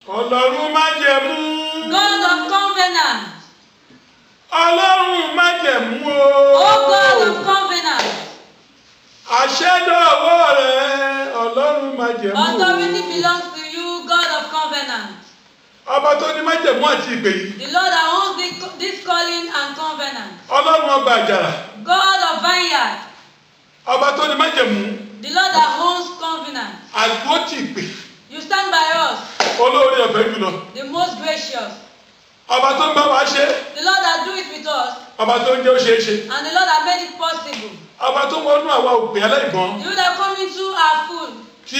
Ọlọ́run májẹ̀mú. God of covenant. Ọlọ́run májẹ̀mú o. Oh God of covenant. Àṣẹ́dọ̀wọ́ rẹ̀ Ọlọ́run májẹ̀mú. Authority belongs to you, God of covenant. Ọba tó ní májẹ̀mú àti ìpè yìí. The Lord that owns this calling and covenant. Ọlọ́run ọgbà àjàrà. God of vineyard. Ọba tó ní májẹ̀mú. The Lord that owns covenant. Àgbo tí ìpè. You stand by us. Olórí ọ̀fẹ́ jùlọ. The most gracious. Ọba tó ń bá wa ṣe. The Lord that do it with us. Ọba tó ń jẹ́ ó ṣeé ṣe. And the Lord that made it possible. Ọba tó wọnú àwa òpè aláìgbọ́n. You that come into our food.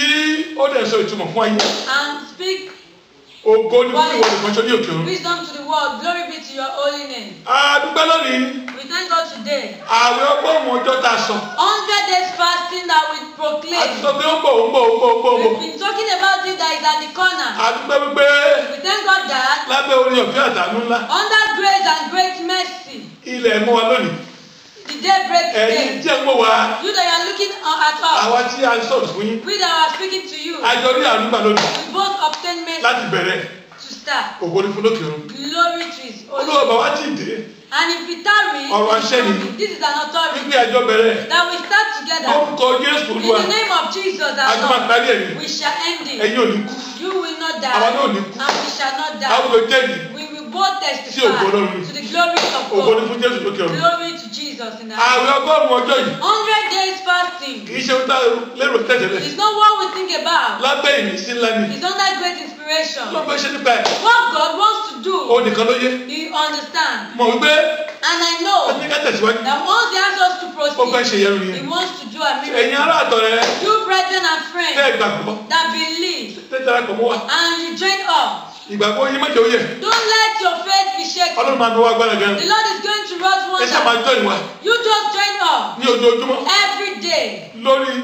Tí ó dẹ̀ sọ ìtumọ̀ fún ayé. And speak Ògo ní fún ìwọ nìkan ṣoní òkè òun. wisdom to the world. Glory be to your holy name. A dúpẹ́ lónìí. We thank God today. Ààwẹ̀ ọgọ́rùn-ún ọjọ́ tá a sọ. 100 days fasting that we A ti proclaim. sọ pé ó ń bọ̀. We've been talking about it that is at the corner. A dúpẹ́ wípé We thank God that lábẹ́ orí ọ̀fẹ́ àtàánú ńlá. under grace and great mercy, Ilẹ̀ mọ́ wa lónìí. the day breaks Ẹ̀yin today. tí ẹ ń wò wá. You that you are looking at us, Àwa tí a ń sọ̀rọ̀ fún yín. we that are speaking to you, A jọ rí àdúgbà lónìí. we both obtain mercy Láti bẹ̀rẹ̀. to start. Ògo ní fún lókè òun. Glory to His holy Olúwa name. bàbá tí ì dé. And if we tarry, Ọ̀rọ̀ àṣẹ ni. this is an authority Wípé àjọ bẹ̀rẹ̀. that we start together. Lórúkọ Jésù In Olúwa. the name of Jesus Àjọ our máa parí Lord, ẹ̀yìn. we shall end it. Ẹ̀yin ò ní kú. You will not die, Àwa náà ò ní kú. and we shall not Àwọn die. ò jẹ́rìí. We will both Sí testify ògo Ọlọ́run. to the glory of Ògo ní God. fún Jésù lókè òun. Glory to Jesus in our Ààwẹ̀ ọgọ́rùn-ún ọjọ́ yìí. 100 days fasting. Kì í ṣe ohun tá a lérò tẹ̀tẹ̀lẹ̀. It's not what we think about. Lábẹ́ ìmísí ńlá ni. It's under great inspiration. Ló fẹ́ ṣe nípa ẹ̀. What God wants to do, Òun nìkan ló yé. He understands. Mọ̀ wípé And I ó know ní ká tẹ̀síwájú. that once He asks us to Ó fẹ́ proceed, ṣe yẹn He nìyẹn. wants to do a Ẹ̀yin miracle. ará àtọ̀ rẹ̀ You brethren and tẹ́ friends ìgbàgbọ́. that believe Tẹ́ darapọ̀ mọ́ wa. and you join up, Ìgbàgbọ́ yín mọ́jọ yẹ. don't let your faith be shaken. Ọlọ́run máa fi wá agbára gan. The Lord is going to wrought Ẹ ṣáà máa wonders. jọ ìwà You just join up ní ojoojúmọ́ every day lórí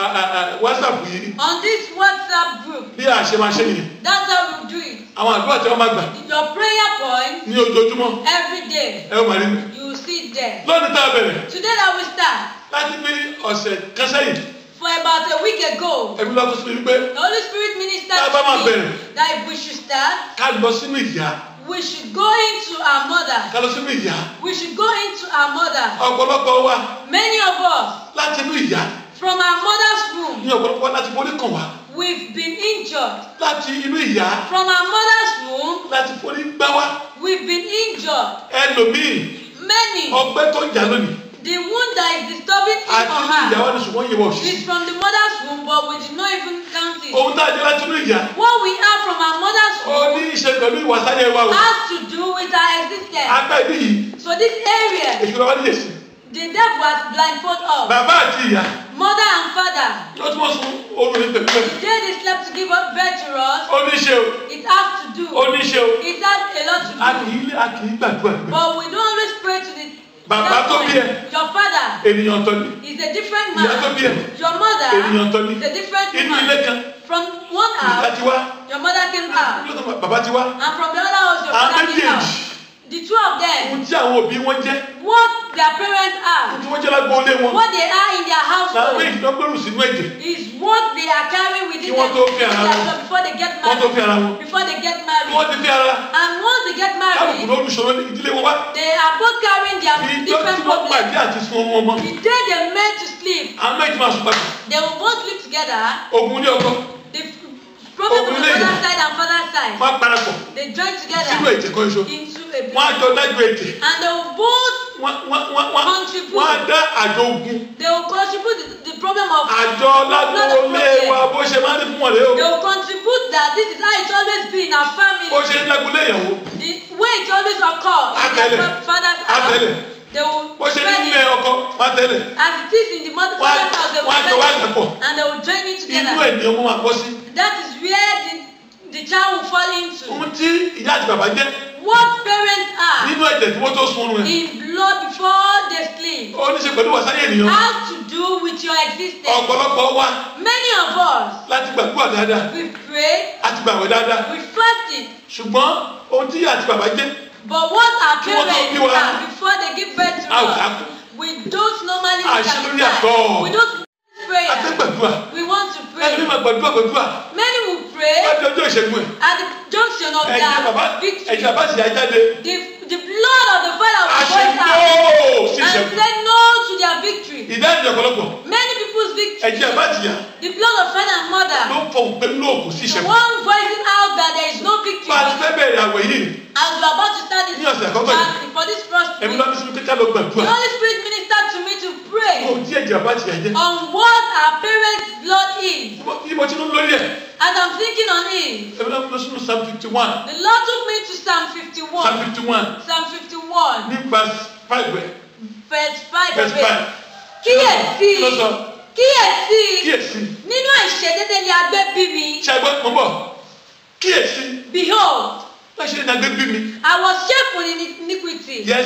WhatsApp yìí. on this WhatsApp group. Bí a ṣe máa ṣe nìyẹn. That's how we do it. Àwọn àdúrà tí wọ́n máa gbà Your prayer point ní ojoojúmọ́ every day. ẹ ó máa rí mi. You will see it there. Lónìí tá a bẹ̀rẹ̀ Today that we start, láti bí ọ̀sẹ̀ kan sẹ́yìn. for about a week ago, Ẹ̀mí lọ́tún sí wípé the Holy Spirit ministered Tá a bá máa to me bẹ̀rẹ̀. that if we should start, ká lọ sínú ìyá. we should go into our mother. Ká lọ sínú ìyá. We should go into our mother. Ọ̀pọ̀lọpọ̀ wa Many of us, láti inú ìyá. from our mother's womb, Ní ọ̀pọ̀lọpọ̀ wa láti forí kàn wá. we've been injured. Láti inú ìyá. From our mother's womb, Láti forí gbá wá. we've been injured. Ẹlòmíì Many. ọgbẹ́ tó ń jà lónìí. The wound that is disturbing him Àti or inú ìyá her wa ni ṣùgbọ́n yẹ wọ̀ sí. is from the mother's womb, but we did not even count it. Ohun tá a jẹ́ láti inú ìyá. What we have from our mother's Ó womb ní í ṣe pẹ̀lú ìwà sáyẹ wa o. has to do with our existence. Apá ibi yìí, So this area, èṣù lọ́wọ́ níyè sí. the devil has blindfolded us. Bàbá àti ìyá Mother and father, ló tún wọ́n sun oorun ní pẹ̀lú ẹ̀. the day they slept to give birth to us, Ó ní í ṣe o. it has to do. Ó ní í ṣe o. It has a lot A to kì do. í gbàdúrà pé But we don't always pray to the Bàbá that tó point. bí ẹ. Your father ènìyàn tọ́ ni. is a different Ìyá tó man. bí ẹ. Your mother Ènìyàn tọ́ ni. is a different Inú ilé man. kan From one ìyá house, ti wá. your mother came out. Lọ́tọ̀ bàbá ti wá. And from the other house, your Àwọn father came out. méjèèjì. The two of them, Ohun tí àwọn òbí wọn jẹ́. what their parents Ohun are, tí wọ́n jẹ́ lágbóolé wọn. what they are in their Làwọn household, méjì tó gbèrú sínú ẹ̀jẹ̀. is what they are carrying within Kí wọ́n tó fi ara wọn. themselves before they get Wọ́n tó fi married. ara wọn. Before they get Bí wọ́n married. ti fi ara. And once they get Kálukú married, ló lùsọ̀rọ̀ ní ìdílé wọn wá. they are both carrying their Ìjọ tí different wọ́n pàdé problems. àti sun ọmọ ọmọ. The day they met to sleep, Àwọn méjì máa sùn papọ̀. they will both sleep together. Ogun ní ọkọ. The problem from the Ogun mother's side and father's side, Wọ́n á parapọ̀ they join sínú together ẹ̀jẹ̀ kan ṣoṣo. into a Wọ́n á blood. jọ dájú ẹ̀jẹ̀. And they will both Wọ́n á dá àjọ ogun. they will contribute the problem of Àjọ lágbóolé wa bó ṣe máa ń ní fún wọn rèé o. they will contribute that this is how it always be in our family. Bó ṣe ń lágbóolé ìyàwó. The way it always occurs in Àtẹ̀lẹ̀. their father's Àtẹ̀lẹ̀. house, they will Bó ṣe spread ní ilé it ọkọ wọ́n á tẹ́lẹ̀. as it is in the mother's house. They will Wọ́n á jọ wá spread àgbẹ̀pọ̀. it and they will join it Inú together. ẹ̀ ni ọmọ máa bọ́ sí. That is where the child will fall into. Ohun tí ìyá àti bàbá jẹ́ What parents are nínú ẹ̀jẹ̀ tí wọ́n tó sun oorun ẹ̀. in blood before they sleep Ó ní ṣe pẹ̀lú wàsáyé ènìyàn. has to do with your existence. Ọ̀pọ̀lọpọ̀ wa Many of us, láti gbàdúrà dáadáa. we pray, Àti gbàwẹ̀ dáadáa. we fasted, Ṣùgbọ́n ohun tí ìyá àti bàbá jẹ́ but what our Kí wọ́n tó parents bí wa, are before they give birth to a ò kà á us, kún. we don't normally Àṣírí understand. àtọ̀. We don't pray. A fẹ́ gbàdúrà. We want to Ẹni pray. máa gbàdúrà. Many will pray Láti ọjọ́ ìṣẹ́gun ẹ̀. at the junction of Ẹ̀jẹ̀ bàbá their victory, ẹ̀jẹ̀ bàbá sì yá jáde. the blood of the father was Àṣẹ poured out yóò sí and ìṣẹ́gun. said no to their victory. Ìdájọ́ ọ̀pọ̀lọpọ̀. Many people's victory, Ẹ̀jẹ̀ bàbá ti yá. the blood of father and mother, Ló ń fọwọ́ pé lóòkù sí the ìṣẹ́gun. one voicing out that there is no victory. Bá a ti fẹ́ bẹ̀rẹ̀ àwẹ̀ yìí. As we are about to start this Ní ọ̀sẹ̀ àkọ́kọ́ yìí. fasting for this first Ẹ̀mí week, lọ́dún sínú kíkà ló the gbàdúrà. Holy Spirit ministered to me to pray Mo tí ẹ̀jẹ̀ bàbá ti yá jẹ́. on what our parents' blood is. Bí mo ti ń lórí ẹ̀. As I'm thinking on it, Ẹ̀mí lọ́dún sínú Psalm 51. the Lord took me to Psalm 51. Psalm 51. Psalm 51, Ní verse 5 ẹ̀. verse 5 Verse of it. 5. Kíyèsí, Kí ló sọ? kíyèsí, Kíyèsí. nínú àìṣedéédé ni a gbé bí mi. Ṣàgbọ́n mo bọ̀. Kíyèsí. Behold, Láṣẹ ní agbé bí mi. I was shapen in iniquity. Yes.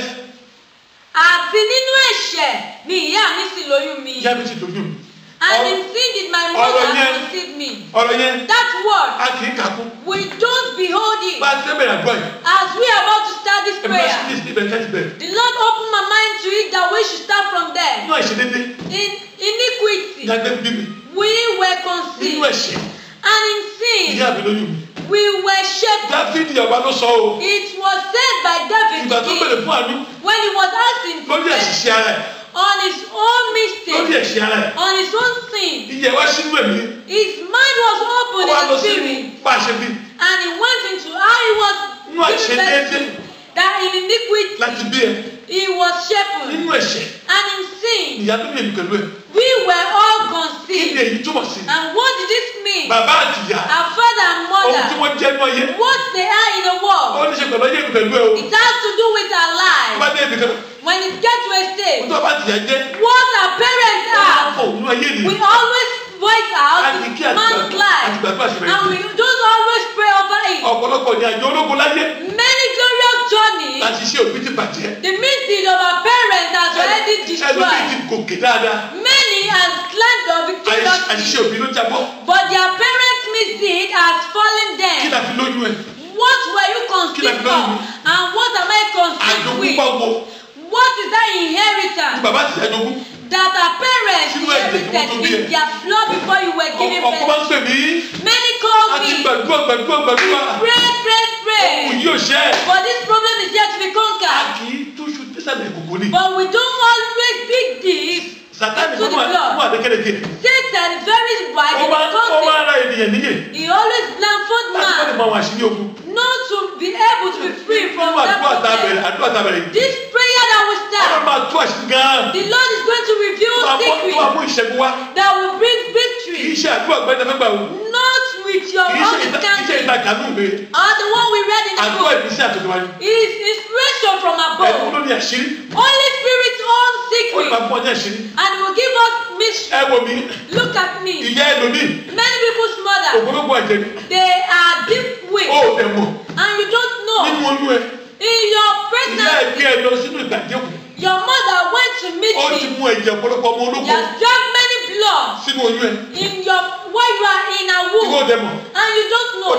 Àti nínú ẹ̀ṣẹ̀ ni ìyá mi sì lóyún mi. Ìyá mi ti dojú mi. And in sin did my ọ̀rọ̀ mother yẹn- conceive me. Ọ̀rọ̀ yẹn That word, a kì í kà kún. we don't behold it. Bá a ti fẹ́ bẹ̀rẹ̀ àdúrà yìí. As we are about to start this Ẹ̀mí lọ́dún prayer, sí ní ibẹ̀ kẹ́tì bẹ̀rẹ̀. the Lord opened my mind to it that we should start from there. Nínú àìṣedédé In iniquity, ní agbé bí mi. we were Nínú conceived. ẹ̀ṣẹ̀ And in sin, ìyá mi lóyún mi. we were shapen. Dáfídì ọba ló sọ o. It was said by David Ìgbà tó the bẹ̀rẹ̀ king fún àánú when he was asking for lórí mercy ẹ̀ṣẹ̀ ara ẹ̀. on his own Lórí mistake, ẹ̀ṣẹ̀ ara ẹ̀. on his own sin. Ìyẹ̀ wá sínú ẹ̀mí. His mind was Ó open wá in lọ the sí spirit, bá a ṣe bí. and he went into how he was Nínú given birth àìṣedédé to. That in iniquity láti bí ẹ. he was shapen, Nínú ẹ̀ṣẹ̀ and in sin ìyá tó bí èmi pẹ̀lú ẹ̀. we were all Kí ni conceived. èyí túmọ̀ sí? And what did this mean? Bàbá àti ìyá. Our father and Ohun tí mother, wọ́n jẹ́ ní ọyẹ́. what they are in the Ó world, ní ṣe pẹ̀lú ọyẹ́ mi pẹ̀lú ẹ o. it has to do with our Tó bá lives. dé ibì kan. When it gets to a Ohun stage, tó bá ti yà jẹ́. what our parents Ó máa are, fọ̀ nínú ayé we nìyí. always voice out Àti kí man's life, àti gbàdúrà sí rẹ̀. and we don't always pray over it. Ọ̀pọ̀lọpọ̀ ní àjọ ológun láyé Many glorious journeys, láti ṣe òbí ti bàjẹ́. the misdeed of our parents has already Ẹlòmíì ti destroyed. gòkè dáadáa. Many has climbed the victoriously, Àṣìṣe òbí ló jábọ́. but their parents' misdeed has fallen Kí them. la fi lóyún ẹ̀? What were you conceived for? And what am I conceived Àjogún with? pàwọ́. What is that Ní inheritance bàbá àti ìyá jogún. that our parents Sínú ẹ̀jẹ̀ tí wọ́n tó inherited bí ẹ. in their blood before you were given Ọ̀pọ̀ máa birth? ń pè mí. Many call Àti me, gbàdúrà gbàdúrà. pray, pray, Òun pray, yóò ṣẹ́ ẹ̀. but this problem is yet to be A conquered. kì í túṣu tẹ́sàlẹ̀ kòkó ni. But we don't always dig deep. Sàtáni To the fún blood. àdékèdèkè. Satan is very wise Ó in máa the ń concept. ra ènìyàn níyè. He always blindfold Láti wọ́n lè man mọ àwọn àṣírí ogun. not to be able to be free from Nínú that àdúrà tá a problem. bẹ̀rẹ̀ yìí. This prayer that we Ọlọ́run start, máa tú àṣírí gan-an. the Lord is going to reveal Tó máa secrets mú ìṣẹ́gun wá. that will bring Kì í victory, ṣe àdúrà gbẹ́dẹ́ fẹ́ gbà wò. not with your Kì í ṣe own ìta understanding ìtàkànú ìwé. or the one we read in the Àdúrà book. ìbísí àtọ̀tọ̀ wa ni. It is inspiration from Ẹ̀kún above. ló ní àṣírí. Holy Spirit's own Ó ní secret, máa fún ọjọ́ àṣírí. and will give us mystery. Ẹ wo mi. Look at me. Ìyá ẹlòmíì. Many people's mother, Ògbólógbò ẹ̀jẹ̀ ni. they are deep weak, Ó ò dẹ̀ mọ̀. and you don't know. Nínú oyún ẹ. In your Ìyá ẹ pregnancy, gbé ẹ lọ sínú ìgbàjẹ́kù. your mother went to meet Ó ti me. mú ẹ̀jẹ̀ ọ̀pọ̀lọpọ̀ ọmọ You ológun have drank many blood sínú oyún ẹ. in your while you are in a Ìwọ ò womb, dẹ̀ mọ̀. and you don't know.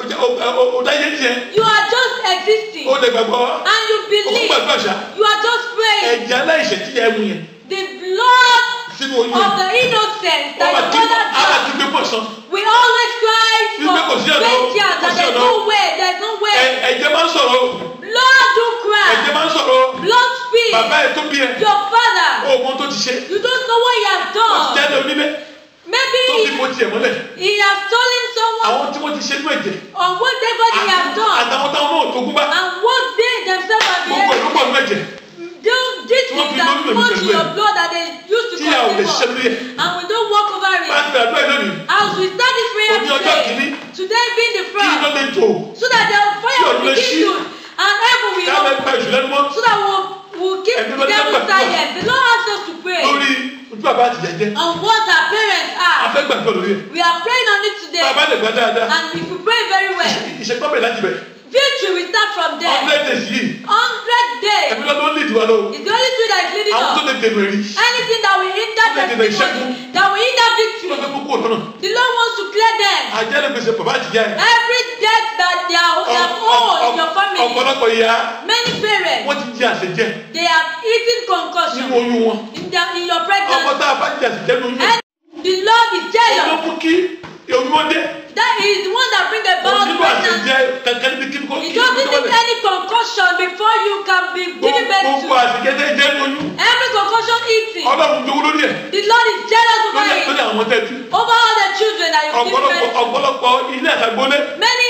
Ó dáyé tiẹ̀. You are just existing, Ó dẹ̀ gbàgbọ́. and you Ó believe. gbàgbọ́ àṣà. You are just praying. Ẹ̀jẹ̀ aláìṣẹ̀ tí ẹ mú yẹn The blood sínú oyún ẹ. of the innocent Ó that máa your kí mother ara drank. ti gbé pọ̀ sàn. We always cry Wípé kò for sí ọ̀nà o, 20 years kò that sí there's ọ̀nà o. no way, there's no way. Ẹ̀jẹ̀ máa ń sọ̀rọ̀ o. Blood do Ẹ̀jẹ̀ cry. máa ń sọ̀rọ̀ o. Blood speaks. Bàbá ẹ̀ tó bí ẹ. Your father, Ó mọ tó ti ṣe. you don't know what he has Ó ti done. jáde onílé. Maybe Tó fi bó tiẹ̀ mọ́lẹ̀. he has stolen someone Àwọn tí wọ́n ti ṣe inú ẹ̀jẹ̀. on whatever he has done, Àtàwọn táwọn náà tó gún bá. and what they themselves have been Gbogbo ẹ̀ ló able pọ̀ to nínú ẹ̀jẹ̀. do. This Tí wọ́n is fi that lóyún much ẹ̀mí in pẹ̀lú your ẹ̀. blood that they used to Tí a ò lè conceive ṣiṣẹ́ of, lórí ẹ̀. and we don't walk over Máa it. ń bẹ̀rẹ̀ àdúrà lónìí. As we start this prayer Òní ọjọ́ kìíní. today being the Kí iná first, lè jò. so that the fire Kí will ọ̀run lè begin ṣí. to, and heaven will Ká lè open, gba ìṣù lẹ́nu mọ́. so that we'll keep Ẹ̀mí the ló ní devil gbàdúrà. silent. The Lord asks us to pray Lórí ojú bàbá àti ìyá jẹ́. on what our parents A are. fẹ́ gbàgbọ́ lórí ẹ̀. We are praying on it today, Bàbá lè gbà dáadáa. and if we pray very well, Ìṣẹ́gbọ́n bẹ̀rẹ̀ láti bẹ̀. victory will start from there. 100 days yìí. 100 days Ẹ̀mí lọ́dún ó lè dùn wá lọ́wọ́. is the only thing that is leading Àwọn tó us. lè dènà èrí. Anything that will hinder Tó lè dènà ìṣẹ́gun. testimony, that will hinder Tí wọ́n victory, fẹ́ kókó lọ́nà. the Lord wants to clear them. Àjẹ́ lè gbèsè bàbá àti ìyá ẹ̀. Every debt that they have owed in your family, Ọ̀pọ̀lọpọ̀ ìyá many parents, wọ́n ti jẹ àṣejẹ they have eaten nínú concussion oyún wọn. in your Ọmọ pregnancy. tá a bá jẹ àṣejẹ nínú oyún. And the Lord is Ó ló jealous mú kí oyún ó dé. That is the one that brings about pregnancy. It doesn't need any concussion before you can be giving birth to. Every concussion eating, the Lord is jealous over it. Over all the children that you give birth to. Many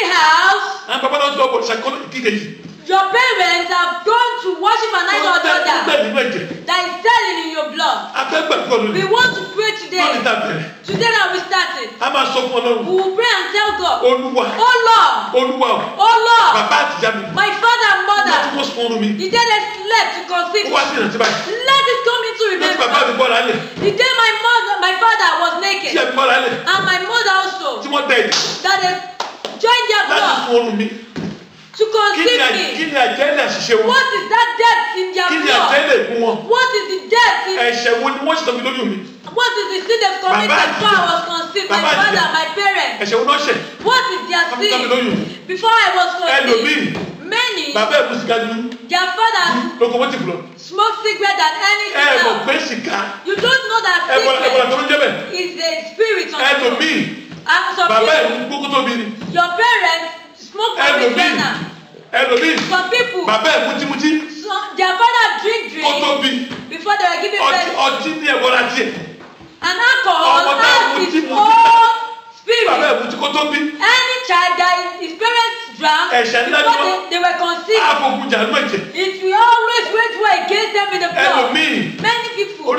houses, your parents have gone to worship an idol or other that is selling in your blood. We want to pray today. Today that we started. We will pray and tell God, oh Lord, my father and mother, the day they slept to conceive, let it come into remembrance. The day my father was naked, and my mother also, that they joined their blood to conceive me. What is that death in their blood? What is the death in what is the sin they've committed before I was conceived? My father, my parents. What is their sin before I was conceived? Many, their fathers smoke cigarette than anything else. You don't know that cigarette is a spirit on you. And some people, your parents smoke marijuana. Some people, their father drink before they were giving birth. And alcohol has its own spirit. Any child that his parents drank before they were conceived, it will always wage war against them in the blood. Many people,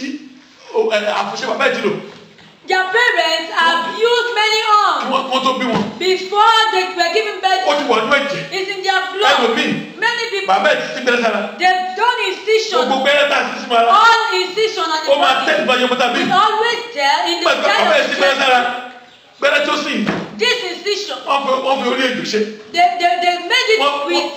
their parents have used many arms before they were giving birth. It's in their blood. Many people, they've done incision, all incision on the body. We always tell in the child this incision, they made it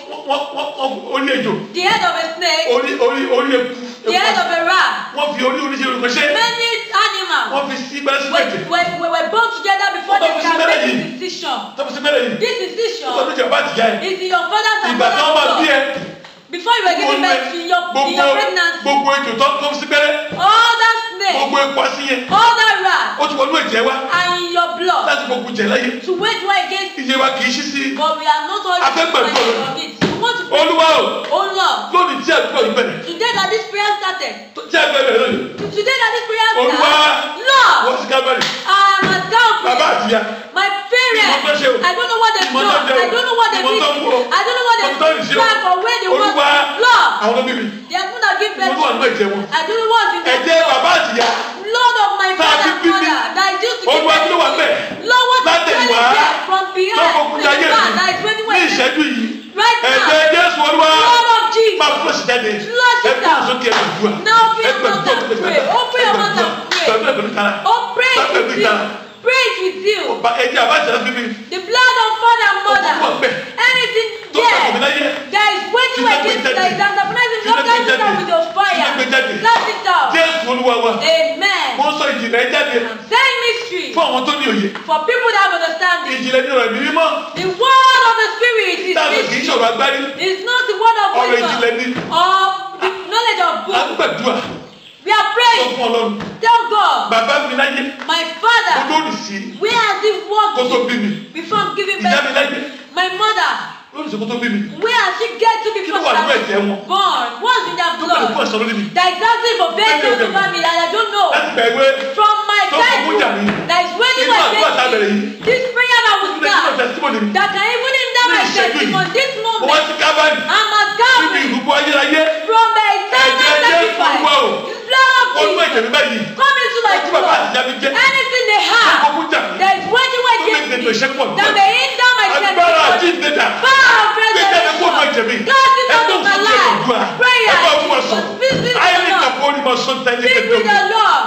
with the head of a snake, the head of a rat. Many animals were born together before they can make this incision. This incision is in your father's and mother's blood. Before you were giving birth in your pregnancy, all that snake, all that rat, and in your blood to wage war against it. But we are not all minded of it. We want to pray. Oh Lord, today that this prayer started, Lord, I am at Calvary. My parents, I don't know what they've done. I don't know what they've eaten. I don't know what they've drank or where they were. Lord, they are going to give birth to me. I don't know what's in their blood. Lord of my father and mother, that is used to give birth to me. Lord, what is going there from behind the man that is waiting right now? Lord of Jesus, flush it out. Now open your mouth and pray. Open your mouth and pray. Oh, pray with you. Pray with you. The blood of father and mother. Anything there that is waiting against that is antagonizing, Lord, cast it out with your fire. Cast it out. Amen. I'm saying mystery for people that have understanding. The word of the Spirit is mystery. It's not the word of wisdom or the knowledge of book. We are praying. Tell God, my father, where has he walked before giving birth? My mother, where has she get to before she was born? What's in that blood? That is asking for vengeance over me that I don't know. From my childhood, that is waiting against me. This prayer that will start, that can even hinder my testimony this moment. I'm at Calvary. From the eternal sacrifice. Blood of Jesus, come into my blood. Anything they have that is waiting against me, that may hinder my testimony, power of resurrection, cast it out of my life. Prayer, speak with the Lord.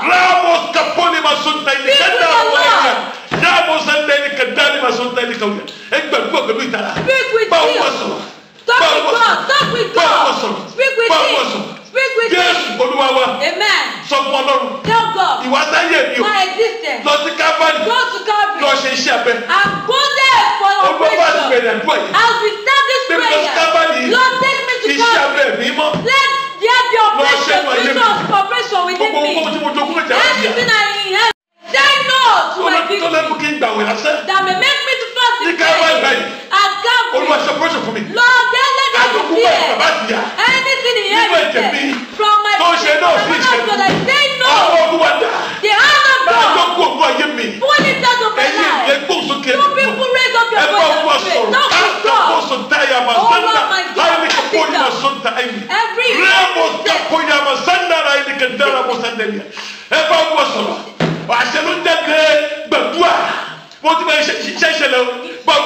Speak with you. Talk with God. Speak with him. Speak with him. Amen. Tell God, my existence. Go to Calvary. And go there for operation. As we start this prayer, Lord, take me to Calvary. Let there be operation within me. Anything I inherit, say no to my victory. That may make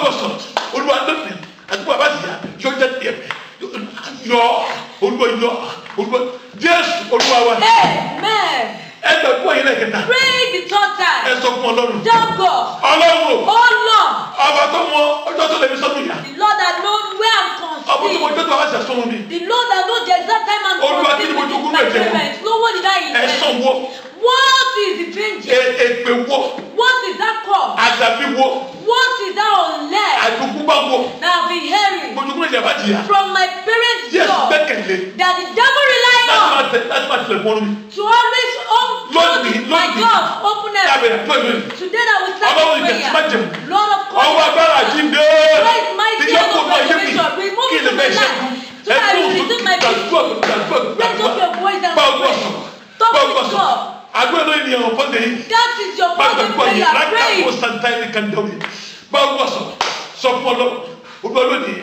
báwo sọ olúwa lónìí àti bàbá ti yá yóò jẹ́ tiẹ̀ yọ olúwa yọ olúwa Jésù olúwa wa. Amen. Ẹ gbàgbọ́ yín lẹ́kẹ̀ta. Pray the third time. Ẹ sọ fún Ọlọ́run. Tell God. Ọlọ́run. Oh Lord. Ọba tó mọ ọjọ́ tó lè fi sọ́dún yá. The Lord that knows where I'm conceived. Ọba tó mọ ọjọ́ tó wá ṣe sọ́run mi. The Lord that knows the exact time I'm conceived with my parents. No one did I invent. Ẹ sọ wo. What is the danger? Èpè wo. What is that cause? Àdàbí wo. What is that unless? Àdùnkúbá wo. That I've been hearing. Mojúkúrò ìjàmbá jìyà. From my parents' Yes, job. gbẹ́kẹ̀lé. That the devil rely on. Láti máa tilẹ̀ pọ́nrún mi. To always open my God, open it. Today that we start prayer. Lord of God. Ọwọ́ agbára jíǹde. Praise my God of revelation. Remove it from my life. So that I will resume my peace. Lift up your voice and pray. Talk with God. Àdúrà lóyún ni àwọn fọ́ndé yìí. That is your body prayer. Pray. Lákàtúntò santaini kandawi. Báwo wọ́n sọ fún Ọlọ́run. Olúwa lónìí.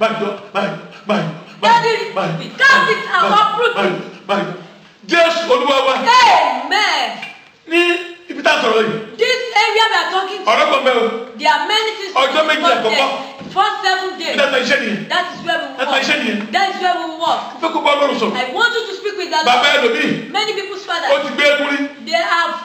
Daddy, cast it and uproot it. Jésù Olúwa wa. Amen. Ní ibi tá a sọ̀rọ̀ yìí. This area we are talking to. Ọ̀rọ̀ kan bẹ́ẹ̀ o. There are many things to Ọjọ́ méjì àkọ́kọ́. First 7 days. Ìdájọ́ iṣẹ́ nìyẹn. That is where we Ẹ̀ta walk. iṣẹ́ nìyẹn. That is where we walk. Fẹ́ kó bá Ọlọ́run sọ̀rọ̀. I want you to speak with that. Bàbá ẹlòmíì. Many people's Ó fathers. ti gbé egun rí. They have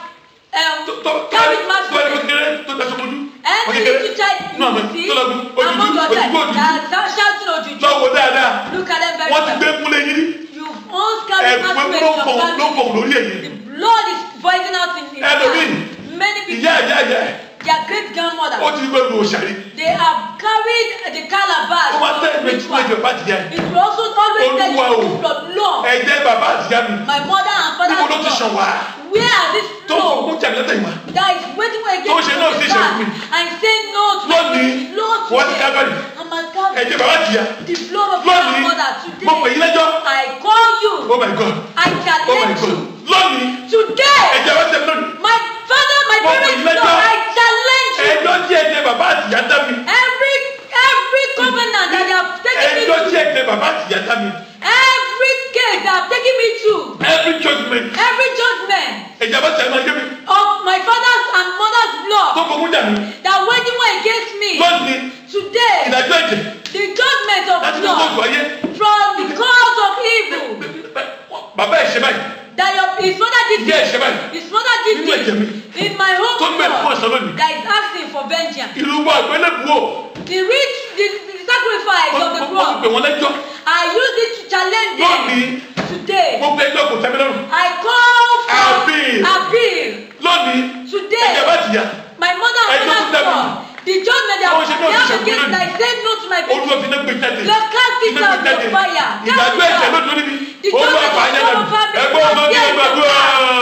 carried Tó massive. ẹni kékeré tó daṣọ mojú. Any little child you see among your child that are shouting ojuju. Lọ́wọ́ dáadáa. Look at them very Wọ́n ti gbé well. egun lé yín rí. You've always carried massive in Ló your fọ̀n family. lórí èyí. The blood is voicing out in the Ẹlòmíì. Many people. Ìyá. Their great grandmother. Ó ti gbé egun òṣàrí. They have carried the calabash. Ó máa tẹ́ ìgbé tí wọ́n jẹ bá ti yá. It will also always tell Olúwa you o. the blood law. Ẹ̀jẹ̀ bàbá àti ìyá mi. My mother and father. Níbo ló ti ṣàn wá? Where are these Tó law fòkún jà lẹ́tẹ̀ ìwà. that is waiting for Tó ṣe náà sí against ìṣẹ́gun mi. and say no to Lónìí, Lord wọ́n ti today. Calvary. I'm at Calvary. Ẹ̀jẹ̀ bàbá àti ìyá. The blood of my Lónìí, mother mo pè today. yín lẹ́jọ́. I call you. Oh my God. I Oh my challenge God. you. Lónìí, Today. ẹ̀jẹ̀ bàbá àti ìyá mi lónìí. My father, my Mo pè parents, yín Lord, lẹ́jọ́. I challenge you. Ẹjọ́ tí ẹ̀jẹ̀ bàbá àti ìyá dá mi. Every covenant that they have taken me Ẹjọ́ tí to. ẹ̀jẹ̀ bàbá àti ìyá dá mi. Every case they have taken me to. Every judgment. Every judgment Ẹ̀jẹ̀ bàbá àti ìyá máa ń gé mi. of my father's and mother's Tó blood fòkún jà mí. that waging war against me. Lónìí, Today, ìdájọ́ ẹ̀jẹ̀ the judgment of láti ní kóòtù God ayé. from the cause of evil Bàbá ẹ̀ ṣe báyìí. that his father did Ìyá ẹ̀ ṣe this. báyìí. His mother did Nínú ẹ̀jẹ̀ mi. this in my home Tó ń bẹ̀rù fún blood ọ̀sán lónìí. that is asking for vengeance. Ìlú wa ìgbélébùú o. The sacrifice of the Wọ́n cross. pè wọ́n lẹ́jọ́. I use it to challenge Lónìí, them today. gbogbo ẹjọ́ kò tẹ́ mi lọ́rùn. I call for Appeal. appeal Lónìí, today. ẹ̀jẹ̀ bá ti yá. My mother and Ẹjọ́ tó father's dá mi. blood. The judgment they Wọ́n ṣe náà have ti ṣẹ́gun against lónìí. me, I said no to my Olúwa people. fi náà gbé jáde. Lord, cast it Iná out gbé with jáde. your fire. Cast Ìdájọ́ it ẹ̀jẹ̀ out. lójú níbi. The Olúwa judgment fà á yẹn of dànù. our family. Ẹgbẹ́ ọmọ mi Yes, ẹgbàdúrà.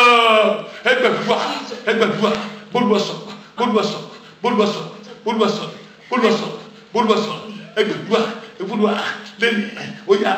Ẹgbàdúrà. Ẹgbàdúrà. Bólúwọ̀sọ̀. Bólúwọ̀sọ̀. Bólúwọ̀sọ̀. Bólúwọ̀sọ̀. Bólúwọ̀sọ̀. Bólúwọ̀sọ̀. Ẹgbàdúrà. Ẹgbàdúrà. Lẹ́nu oyà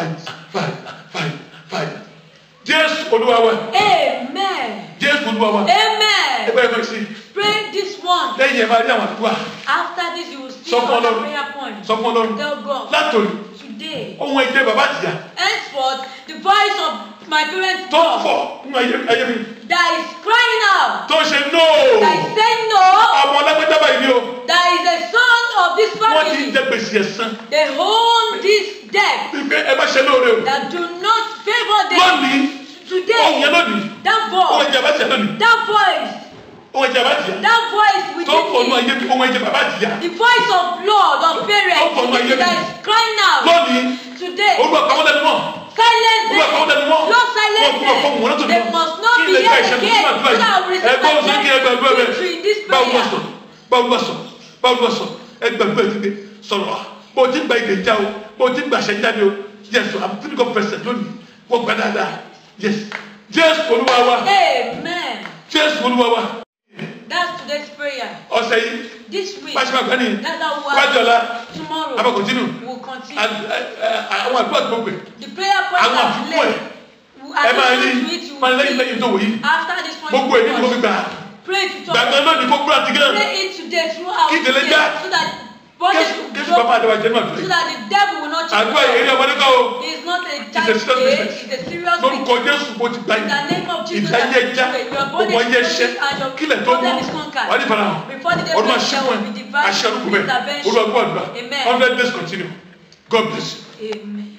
fàyè. Jésù Olúwa wa. Amen. Jésù Olúwa wa. Amen. Ẹgbẹ́ ẹgbẹ́ sí. Pray this one. Lẹ́yìn ẹ̀ máa rí àwọn àdúrà. After this, you will see Sọ fún other Ọlọ́run. prayer points. Sọ fún Ọlọ́run. Tell God. Látòrí. Today, Ohun ẹ̀jẹ̀ bàbá àti ìyá. henceforth, the voice of my parents' Tó ń God fọ̀ nínú ayé mi. that is crying out, Tó ṣe no. that is saying no, Ọmọ ọlọ́gbẹ́jọ́ báyìí ni o. that is a son of this Wọ́n ti family. jẹ gbèsè ẹ̀san. They own this debt Ìgbé ẹ bá ṣe lóore o. that do not favor them. Lónìí, ohun Today, yẹn lónìí. that Ohun voice, ẹ̀jẹ̀ bàbá àti ìyá lónìí. that voice, Ohun ẹ̀jẹ̀ bàbá àti ìyá. that voice Tó ń fọ̀ nínú within me, ayé mi. Ohun ẹ̀jẹ̀ bàbá àti ìyá. the voice of Lord, of parents, Ọkọ̀ ọmọ ayé mi. that is crying out Lónìí, today. Olúwa kàwọn lẹ́nu mọ́. Silence Olúwa kàwọn them. lẹ́nu mọ́. Lord, silence Wọ́n gbúdọ̀ fọ́ wọn látòdì. them. They must not Kí be ilé here iṣẹ́ ìṣẹ́gun again. fún àdúrà So that I will yìí. receive Ẹgbẹ́ òsè kí ẹgbẹ́ àdúrà rẹ̀. victory in this Báwo prayer. sọ? Báwo sọ? Báwo sọ? Ẹgbẹ́ àdúrà ti dé sọ̀rọ̀. Bó o ti gba ìdè já o. Bó o ti gba àṣẹ jáde o. Yes, I'm thinking of person lónìí. Wọ́n gbà dáadáa. Yes. Jésù Olúwa wa. Amen. Jésù Olúwa wa. That's today's prayer. Ọ̀sẹ̀ yìí. This week, Bá a ṣe máa gbá nìyí. that's how we Wájú ọ̀la. tomorrow. A máa continue. We'll continue. Àwọn àdúrà tó gbé. The prayer point Àwọn I've àfikún laid. ẹ̀. Ẹ máa rí. Máa lẹ́yìn lẹ́yìn tó wò yìí. After this point, Gbogbo èdè ni mo fi gbà. pray to talk. Gbàgbọ́ lónìí kó gbúra ti gán. Pray it today throughout Kí the ìdílé day já. so that Jésù bàbá àdàbà jẹ́ náà tó so that the devil will not cheat. àdúrà èrè ọmọdé kan o. It is not a child's play, it's a serious thing. lórúkọ Jésù bó ti gbà In the name of Jesus, ìdáyé ẹja gbogbo ayé ẹṣẹ kílẹ̀ tó mú wà ní ìfarahàn ọdún àṣìkò ẹ̀ àṣẹ orúkọ bẹ́ẹ̀ olúwa gbọ́ àdúrà 100 days continue. God bless you. Amen.